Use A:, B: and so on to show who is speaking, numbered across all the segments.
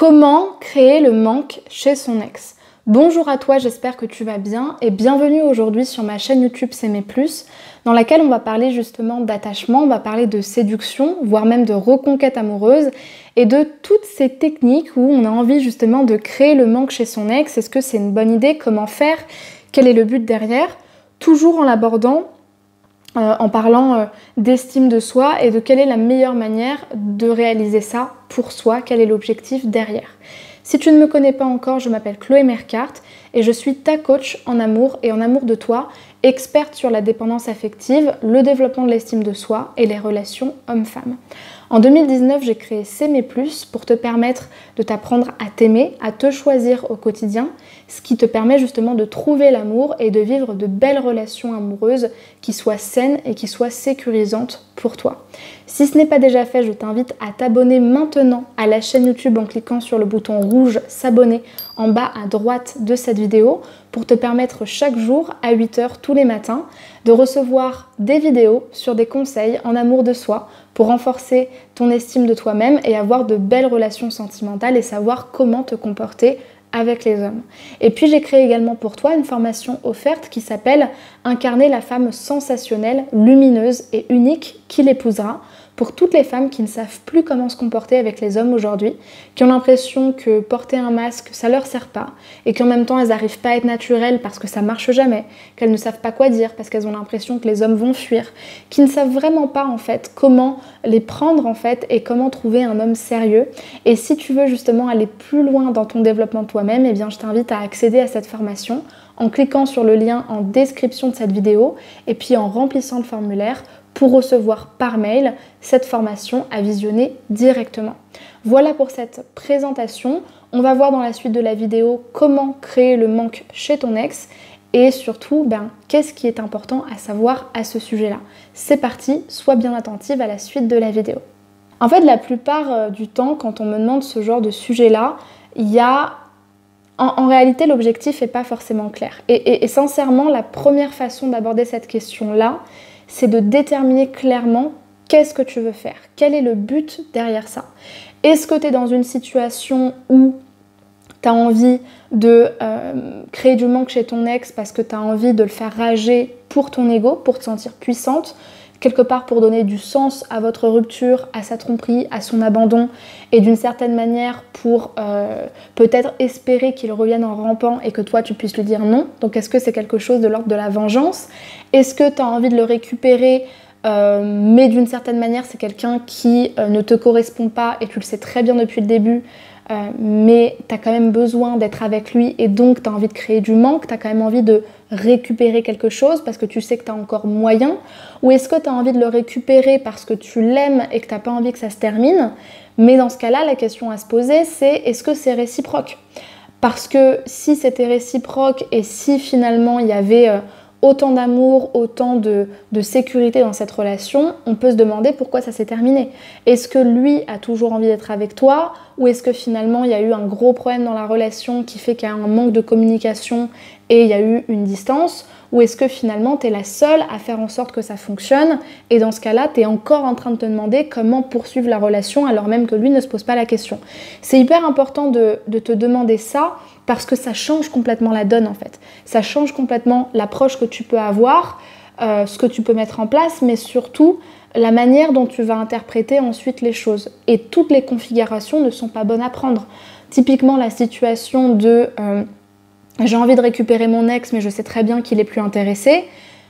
A: Comment créer le manque chez son ex? Bonjour à toi, j'espère que tu vas bien et bienvenue aujourd'hui sur ma chaîne YouTube S'aimer plus, dans laquelle on va parler justement d'attachement, on va parler de séduction, voire même de reconquête amoureuse et de toutes ces techniques où on a envie justement de créer le manque chez son ex. Est-ce que c'est une bonne idée? Comment faire? Quel est le but derrière? Toujours en l'abordant en parlant d'estime de soi et de quelle est la meilleure manière de réaliser ça pour soi, quel est l'objectif derrière. Si tu ne me connais pas encore, je m'appelle Chloé Mercart et je suis ta coach en amour et en amour de toi, experte sur la dépendance affective, le développement de l'estime de soi et les relations hommes-femmes. En 2019, j'ai créé S'aimer plus pour te permettre de t'apprendre à t'aimer, à te choisir au quotidien, ce qui te permet justement de trouver l'amour et de vivre de belles relations amoureuses qui soient saines et qui soient sécurisantes pour toi. Si ce n'est pas déjà fait, je t'invite à t'abonner maintenant à la chaîne YouTube en cliquant sur le bouton rouge s'abonner en bas à droite de cette vidéo pour te permettre chaque jour à 8 h tous les matins de recevoir des vidéos sur des conseils en amour de soi pour renforcer ton estime de toi-même et avoir de belles relations sentimentales et savoir comment te comporter avec les hommes. Et puis j'ai créé également pour toi une formation offerte qui s'appelle « Incarner la femme sensationnelle, lumineuse et unique qui l'épousera » pour toutes les femmes qui ne savent plus comment se comporter avec les hommes aujourd'hui, qui ont l'impression que porter un masque, ça leur sert pas, et qu'en même temps elles n'arrivent pas à être naturelles parce que ça marche jamais, qu'elles ne savent pas quoi dire parce qu'elles ont l'impression que les hommes vont fuir, qui ne savent vraiment pas en fait comment les prendre en fait et comment trouver un homme sérieux. Et si tu veux justement aller plus loin dans ton développement de toi-même, eh bien je t'invite à accéder à cette formation en cliquant sur le lien en description de cette vidéo et puis en remplissant le formulaire pour recevoir par mail cette formation à visionner directement. Voilà pour cette présentation. On va voir dans la suite de la vidéo comment créer le manque chez ton ex et surtout, qu'est-ce qui est important à savoir à ce sujet-là. C'est parti, sois bien attentive à la suite de la vidéo. En fait, la plupart du temps, quand on me demande ce genre de sujet-là, il y a... En réalité, l'objectif n'est pas forcément clair. Et sincèrement, la première façon d'aborder cette question-là, c'est de déterminer clairement qu'est-ce que tu veux faire, quel est le but derrière ça. Est-ce que tu es dans une situation où tu as envie de créer du manque chez ton ex parce que tu as envie de le faire rager pour ton ego, pour te sentir puissante, quelque part pour donner du sens à votre rupture, à sa tromperie, à son abandon et d'une certaine manière pour peut-être espérer qu'il revienne en rampant et que toi tu puisses lui dire non. Donc est-ce que c'est quelque chose de l'ordre de la vengeance? Est-ce que tu as envie de le récupérer mais d'une certaine manière c'est quelqu'un qui ne te correspond pas et tu le sais très bien depuis le début mais tu as quand même besoin d'être avec lui et donc tu as envie de créer du manque, tu as quand même envie de récupérer quelque chose parce que tu sais que tu as encore moyen, ou est-ce que tu as envie de le récupérer parce que tu l'aimes et que tu n'as pas envie que ça se termine? Mais dans ce cas-là, la question à se poser, c'est est-ce que c'est réciproque? Parce que si c'était réciproque et si finalement il y avait autant d'amour, autant de sécurité dans cette relation, on peut se demander pourquoi ça s'est terminé. Est-ce que lui a toujours envie d'être avec toi ou est-ce que finalement il y a eu un gros problème dans la relation qui fait qu'il y a un manque de communication et il y a eu une distance? Ou est-ce que finalement tu es la seule à faire en sorte que ça fonctionne et dans ce cas-là tu es encore en train de te demander comment poursuivre la relation alors même que lui ne se pose pas la question? C'est hyper important de te demander ça parce que ça change complètement la donne en fait. Ça change complètement l'approche que tu peux avoir, ce que tu peux mettre en place, mais surtout la manière dont tu vas interpréter ensuite les choses. Et toutes les configurations ne sont pas bonnes à prendre. Typiquement la situation de j'ai envie de récupérer mon ex mais je sais très bien qu'il est plus intéressé.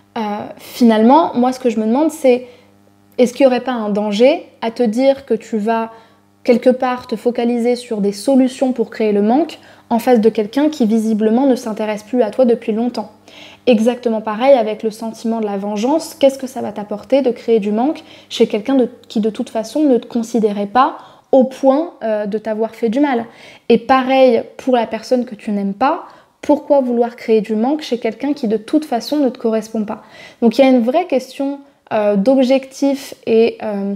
A: Finalement, moi ce que je me demande c'est est-ce qu'il n'y aurait pas un danger à te dire que tu vas quelque part te focaliser sur des solutions pour créer le manque en face de quelqu'un qui visiblement ne s'intéresse plus à toi depuis longtemps. Exactement pareil avec le sentiment de la vengeance, qu'est-ce que ça va t'apporter de créer du manque chez quelqu'un qui de toute façon ne te considérait pas au point de t'avoir fait du mal. Et pareil pour la personne que tu n'aimes pas, pourquoi vouloir créer du manque chez quelqu'un qui de toute façon ne te correspond pas? Donc il y a une vraie question d'objectif et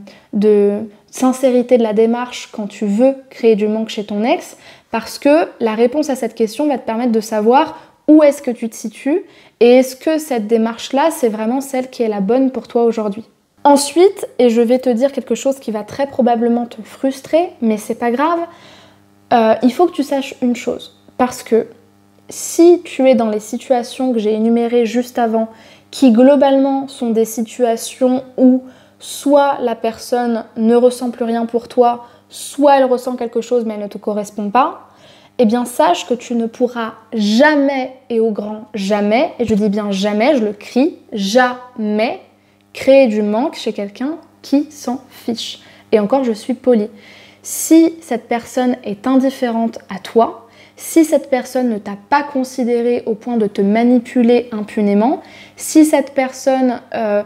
A: de sincérité de la démarche quand tu veux créer du manque chez ton ex, parce que la réponse à cette question va te permettre de savoir où est-ce que tu te situes et est-ce que cette démarche-là, c'est vraiment celle qui est la bonne pour toi aujourd'hui. Ensuite, et je vais te dire quelque chose qui va très probablement te frustrer, mais c'est pas grave, il faut que tu saches une chose, parce que si tu es dans les situations que j'ai énumérées juste avant, qui globalement sont des situations où soit la personne ne ressent plus rien pour toi, soit elle ressent quelque chose mais elle ne te correspond pas, eh bien sache que tu ne pourras jamais, et au grand jamais, et je dis bien jamais, je le crie, jamais, créer du manque chez quelqu'un qui s'en fiche. Et encore, je suis polie. Si cette personne est indifférente à toi, si cette personne ne t'a pas considéré au point de te manipuler impunément, si cette personne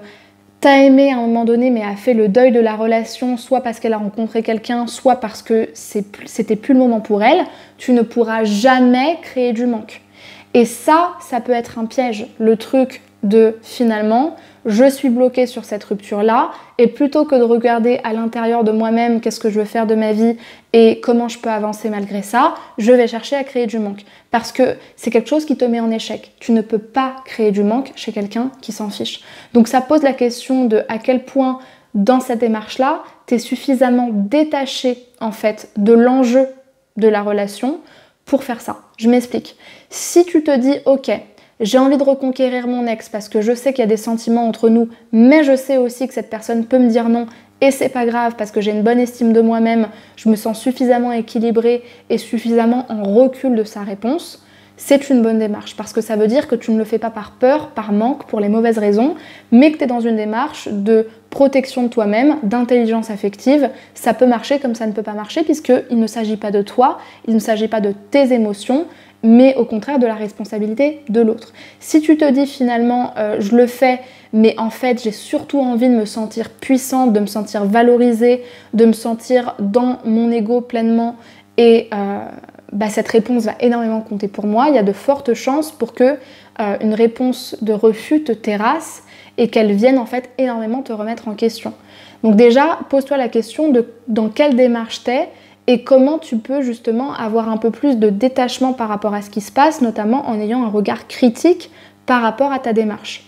A: t'a aimé à un moment donné mais a fait le deuil de la relation, soit parce qu'elle a rencontré quelqu'un, soit parce que c'était plus le moment pour elle, tu ne pourras jamais créer du manque. Et ça peut être un piège. Le truc de finalement, je suis bloquée sur cette rupture-là, et plutôt que de regarder à l'intérieur de moi-même qu'est-ce que je veux faire de ma vie et comment je peux avancer malgré ça, je vais chercher à créer du manque. Parce que c'est quelque chose qui te met en échec. Tu ne peux pas créer du manque chez quelqu'un qui s'en fiche. Donc ça pose la question de à quel point, dans cette démarche-là, tu es suffisamment détaché en fait de l'enjeu de la relation pour faire ça. Je m'explique. Si tu te dis, ok, j'ai envie de reconquérir mon ex parce que je sais qu'il y a des sentiments entre nous, mais je sais aussi que cette personne peut me dire non et c'est pas grave parce que j'ai une bonne estime de moi-même, je me sens suffisamment équilibrée et suffisamment en recul de sa réponse, c'est une bonne démarche parce que ça veut dire que tu ne le fais pas par peur, par manque, pour les mauvaises raisons, mais que tu es dans une démarche de protection de toi-même, d'intelligence affective. Ça peut marcher comme ça ne peut pas marcher puisqu'il ne s'agit pas de toi, il ne s'agit pas de tes émotions, mais au contraire de la responsabilité de l'autre. Si tu te dis finalement je le fais, mais en fait j'ai surtout envie de me sentir puissante, de me sentir valorisée, de me sentir dans mon ego pleinement et cette réponse va énormément compter pour moi, il y a de fortes chances pour que une réponse de refus te terrasse et qu'elle vienne en fait énormément te remettre en question. Donc déjà, pose-toi la question de dans quelle démarche t'es et comment tu peux justement avoir un peu plus de détachement par rapport à ce qui se passe, notamment en ayant un regard critique par rapport à ta démarche.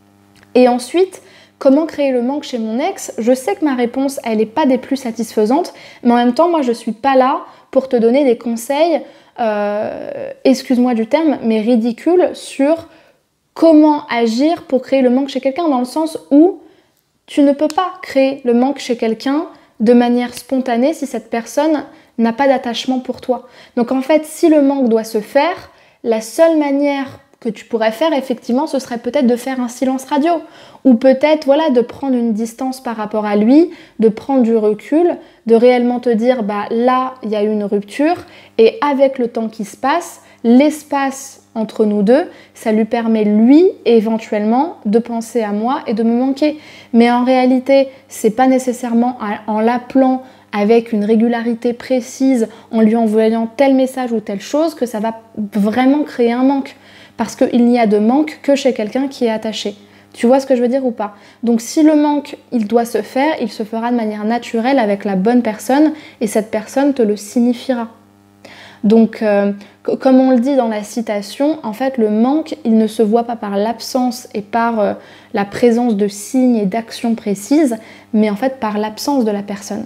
A: Et ensuite, comment créer le manque chez mon ex? Je sais que ma réponse, elle n'est pas des plus satisfaisantes, mais en même temps, moi, je ne suis pas là pour te donner des conseils, excuse-moi du terme, mais ridicules sur comment agir pour créer le manque chez quelqu'un, dans le sens où tu ne peux pas créer le manque chez quelqu'un de manière spontanée si cette personne n'a pas d'attachement pour toi. Donc en fait, si le manque doit se faire, la seule manière que tu pourrais faire, effectivement, ce serait peut-être de faire un silence radio. Ou peut-être, voilà, de prendre une distance par rapport à lui, de prendre du recul, de réellement te dire, bah là, il y a eu une rupture, et avec le temps qui se passe, l'espace entre nous deux, ça lui permet, lui, éventuellement, de penser à moi et de me manquer. Mais en réalité, c'est pas nécessairement en l'appelant avec une régularité précise, en lui envoyant tel message ou telle chose, que ça va vraiment créer un manque. Parce qu'il n'y a de manque que chez quelqu'un qui est attaché. Tu vois ce que je veux dire ou pas? Donc si le manque, il doit se faire, il se fera de manière naturelle avec la bonne personne, et cette personne te le signifiera. Donc, comme on le dit dans la citation, en fait, le manque, il ne se voit pas par l'absence et par la présence de signes et d'actions précises, mais en fait par l'absence de la personne.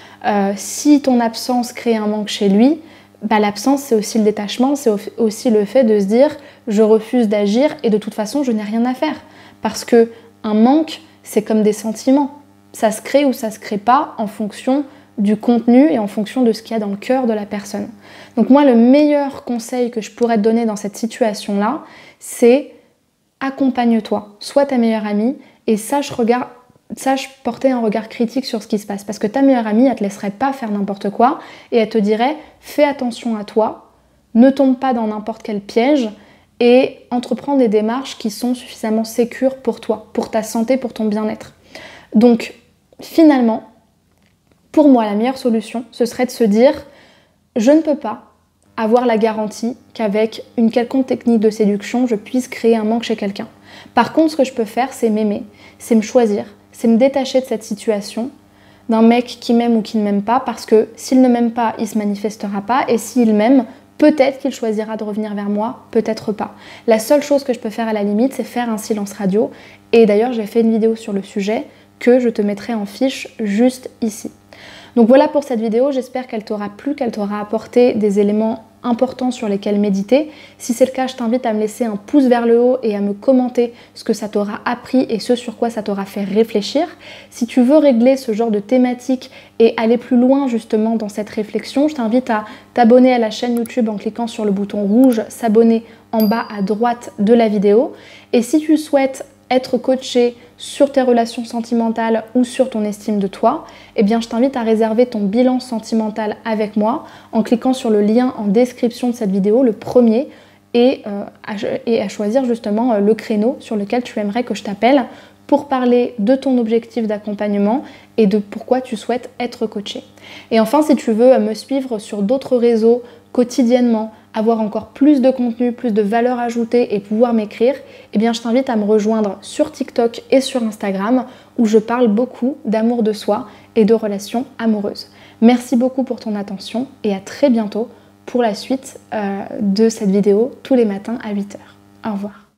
A: Si ton absence crée un manque chez lui, bah, l'absence, c'est aussi le détachement, c'est aussi le fait de se dire « je refuse d'agir et de toute façon, je n'ai rien à faire ». Parce qu'un manque, c'est comme des sentiments. Ça se crée ou ça se crée pas en fonction du contenu et en fonction de ce qu'il y a dans le cœur de la personne. Donc moi, le meilleur conseil que je pourrais te donner dans cette situation-là, c'est accompagne-toi, sois ta meilleure amie et sache porter un regard critique sur ce qui se passe. Parce que ta meilleure amie, elle te laisserait pas faire n'importe quoi et elle te dirait « fais attention à toi, ne tombe pas dans n'importe quel piège et entreprends des démarches qui sont suffisamment sécures pour toi, pour ta santé, pour ton bien-être. » Donc finalement, pour moi, la meilleure solution, ce serait de se dire « je ne peux pas avoir la garantie qu'avec une quelconque technique de séduction, je puisse créer un manque chez quelqu'un. Par contre, ce que je peux faire, c'est m'aimer, c'est me choisir, c'est me détacher de cette situation, d'un mec qui m'aime ou qui ne m'aime pas, parce que s'il ne m'aime pas, il ne se manifestera pas, et s'il m'aime, peut-être qu'il choisira de revenir vers moi, peut-être pas. La seule chose que je peux faire à la limite, c'est faire un silence radio, et d'ailleurs, j'ai fait une vidéo sur le sujet que je te mettrai en fiche juste ici. Donc voilà pour cette vidéo, j'espère qu'elle t'aura plu, qu'elle t'aura apporté des éléments importants sur lesquels méditer. Si c'est le cas, je t'invite à me laisser un pouce vers le haut et à me commenter ce que ça t'aura appris et ce sur quoi ça t'aura fait réfléchir. Si tu veux régler ce genre de thématique et aller plus loin justement dans cette réflexion, je t'invite à t'abonner à la chaîne YouTube en cliquant sur le bouton rouge s'abonner en bas à droite de la vidéo. Et si tu souhaites être coaché sur tes relations sentimentales ou sur ton estime de toi, eh bien je t'invite à réserver ton bilan sentimental avec moi en cliquant sur le lien en description de cette vidéo, le premier, et à choisir justement le créneau sur lequel tu aimerais que je t'appelle pour parler de ton objectif d'accompagnement et de pourquoi tu souhaites être coaché. Et enfin, si tu veux me suivre sur d'autres réseaux quotidiennement, avoir encore plus de contenu, plus de valeur ajoutée et pouvoir m'écrire, eh bien je t'invite à me rejoindre sur TikTok et sur Instagram où je parle beaucoup d'amour de soi et de relations amoureuses. Merci beaucoup pour ton attention et à très bientôt pour la suite de cette vidéo tous les matins à 8h. Au revoir.